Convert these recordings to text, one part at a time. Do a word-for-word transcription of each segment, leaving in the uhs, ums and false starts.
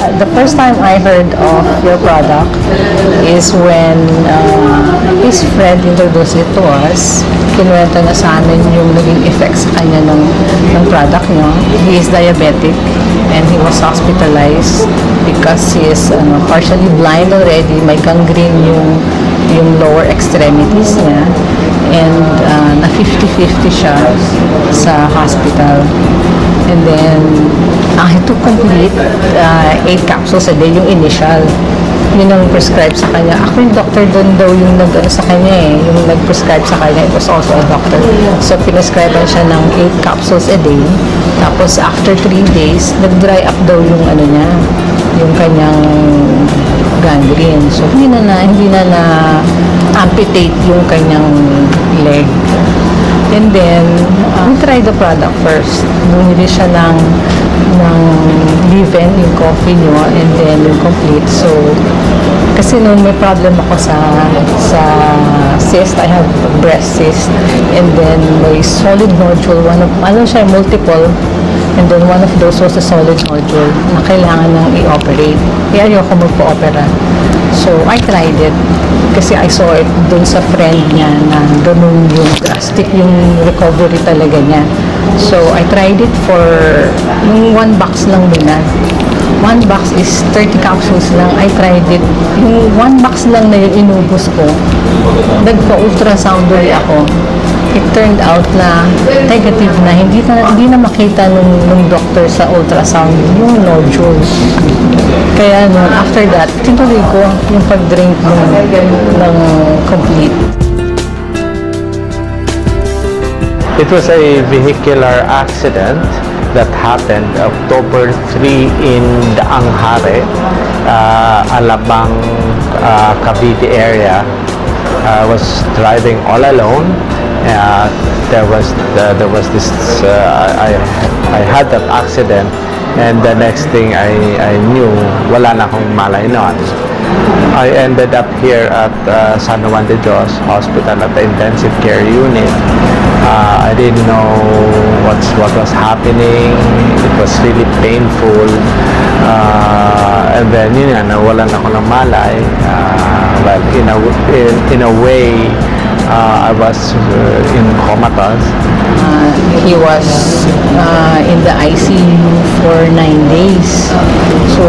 Uh, the first time I heard of your product is when uh, his friend introduced it to us. Kinuwento na sa amin yung naging effects sa kanya ng, ng product nyo. He is diabetic and he was hospitalized because he is ano, partially blind already. May gangrene yung, yung lower extremities niya. And uh, na fifty fifty siya sa hospital. And then, uh, he took complete uh, eight capsules a day, yung initial. Yun ang prescribe sa kanya. Ako yung doctor doon daw yung nag ano, sa kanya eh, yung nag-prescribe sa kanya. It was also a doctor. So, pinascribean siya ng eight capsules a day. Tapos, after three days, nag-dry up daw yung ano niya, yung kanyang gangrene. So, hindi na na, hindi na na amputate yung kanyang leg. And then, uh, we tried the product first. Bumili siya ng, ng Liven, yung coffee nyo, and then yung complete. So, kasi noon may problem ako sa, sa cyst. I have breast cyst. And then, may solid nodule. One of, ano siya, multiple. And then, one of those was a solid nodule na kailangan nang i-operate. Kaya ayoko magpo-opera. So, I tried it. Kasi I saw it dun sa friend niya na ganun yung drastic yung recovery talaga niya. So, I tried it for yung one box lang muna. One box is thirty capsules lang. I tried it. Yung one box lang na yung inubos ko, nagpa-ultrasound ulit ako. It turned out na negative na. Hindi na, hindi na makita nung, nung doctor sa ultrasound yung nodules. Kaya noon, after that, tinuloy ko yung pag-drink ng, ng complete. It was a vehicular accident that happened October third in Daanghare, uh, Alabang, uh, Cavite area. I was driving all alone. Uh, there was the, there was this uh, I I had that accident, and the next thing I I knew, wala na akong malay noon. I ended up here at uh, San Juan de Dios Hospital at the intensive care unit. Uh, I didn't know what's what was happening. It was really painful. Uh, and then yun nga, nawalan ako ng malay. Uh, but in a in, in a way, Uh, I was uh, in comatose. Uh, he was uh, in the I C U for nine days. So,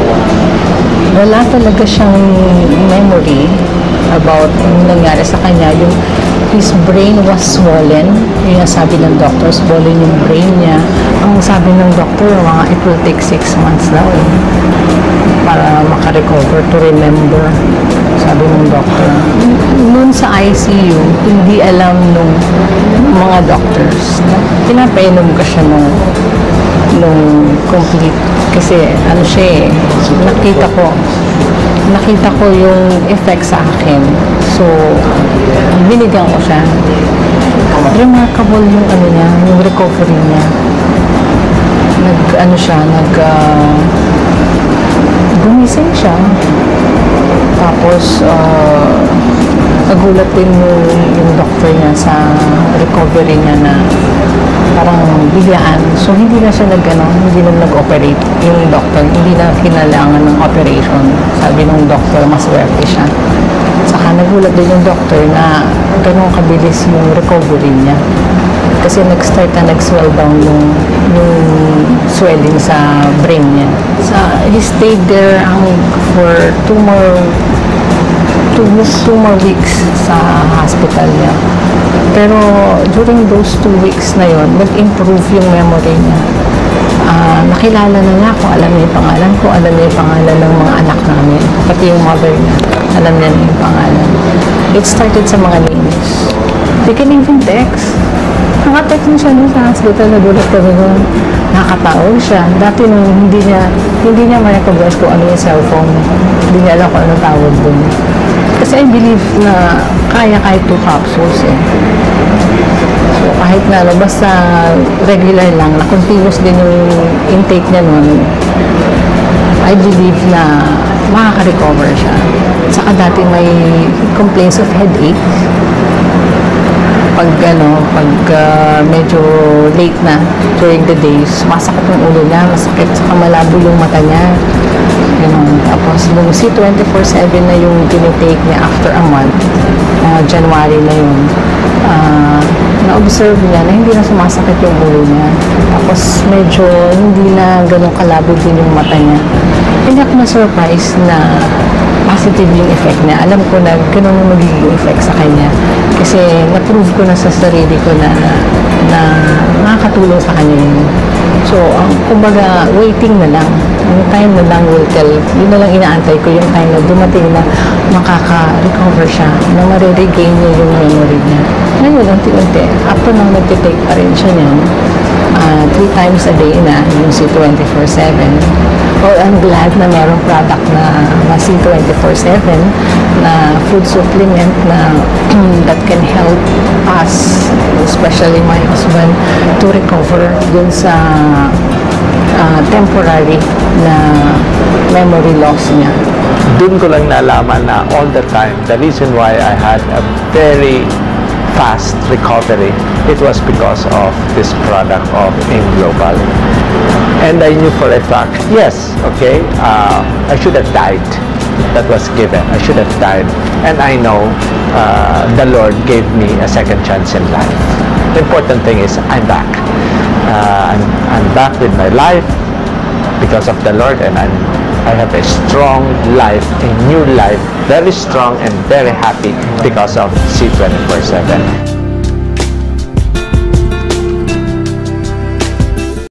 wala talaga siyang memory about yung nangyari sa kanya. Yung his brain was swollen. Yung sabi ng doctor, swollen yung brain niya. Ang sabi ng doctor, mga it will take six months daw eh, para makarecover, to remember. Sabi ng doctor. Noon sa I C U, hindi alam nung mga doctors na pinapainom ka siya nung, nung complete. Kasi ano siya eh, nakita ko, nakita ko yung effect sa akin. So, binigyan ko siya. Remarkable yung ano niya, yung recovery niya. Nag, ano siya, nag, uh, gumising siya. Tapos, uh, nagulat din yung, yung doctor niya sa recovery niya na parang biglaan. So, hindi na siya nag, ano, hindi na nag-operate yung doctor. Hindi na kinailangan ng operation. Sabi ng doctor, mas swerte siya. Saka nagulat din yung doctor na ganun kabilis yung recovery niya. Kasi nag-start na nag-swell down yung, yung swelling sa brain niya. So, he stayed there um, for two more two, two more weeks sa hospital niya. Pero during those two weeks na yon, nag-improve yung memory niya. Uh, nakilala na niya kung alam niya yung pangalan ko, alam niya yung pangalan ng mga anak namin. Pati yung mother niya, alam niya na yung pangalan. It started sa mga names. They can even text. Nakatext mo siya nun sa hospital, nagulat kami nun. Nakakatawag siya. Dati nung hindi niya, hindi niya ma-recognize kung ano yung cellphone. Hindi niya alam kung ano tawag dun. Kasi I believe na kaya kahit two capsules eh. So kahit na, no, basta regular lang, na continuous din yung intake niya nun, I believe na makaka-recover siya. Saka dati may complaints of headache. pag ano, pag ah, medyo late na during the day, sumasakit yung ulo niya, masakit, saka malabo yung mata niya. Ganun. Tapos, nung C twenty-four seven na yung tinitake niya after a month, uh, January na yun, uh, na-observe niya na hindi na sumasakit yung ulo niya. Tapos, medyo hindi na ganun kalabo din yung mata niya. Hindi ako na-surprise na positive yung effect niya. Alam ko na ganun yung magiging effect sa kanya. Kasi na-prove ko na sa sarili ko na, na nakakatulong sa kanya yun. So, ang kumbaga, waiting na lang. Yung time na lang will tell. Yun na lang inaantay ko yung time na dumating na makaka-recover siya, na mariregain niya yung memory niya. Ngayon, unti-unti, after nang nagtitake pa rin siya niyan, uh, three times a day na, yung C twenty-four seven. Well, I'm glad na merong product na, na C twenty-four seven na food supplement na that can help us, especially my husband, to recover dun sa uh, temporary na memory loss niya. Doon ko lang nalaman na all the time, the reason why I had a very fast recovery, it was because of this product of AIM Global. And I knew for a fact, yes, okay, uh, I should have died. That was given. I should have died. And I know uh, the Lord gave me a second chance in life. The important thing is I'm back. Uh, I'm, I'm back with my life because of the Lord, and I'm, I have a strong life, a new life, very strong and very happy because of C twenty-four seven.